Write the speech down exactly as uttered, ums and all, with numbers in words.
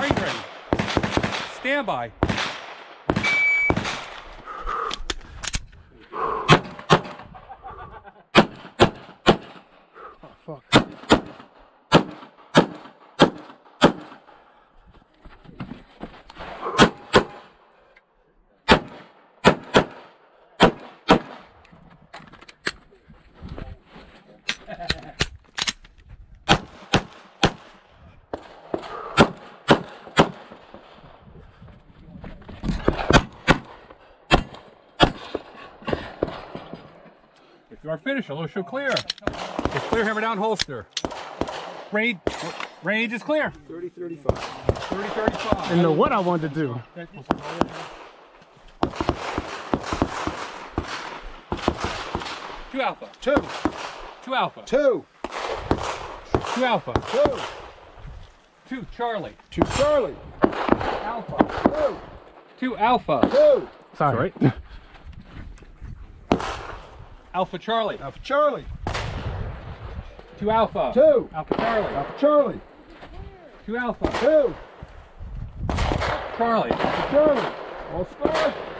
Range ready. Stand by. Fuck. If you are finished, it'll show clear. It's clear, hammer down, holster. Range, range is clear. thirty thirty-five. thirty thirty-five. And know what I wanted to do. Two alpha. Two. Two alpha. Two. Two alpha. Two. Two Charlie. Two Charlie. Alpha. Two. Two alpha. Two. Sorry. Alpha Charlie. Alpha Charlie. Two alpha. Two. Alpha Charlie. Alpha Charlie. Two alpha. Two. Charlie. Alpha Charlie. All stars.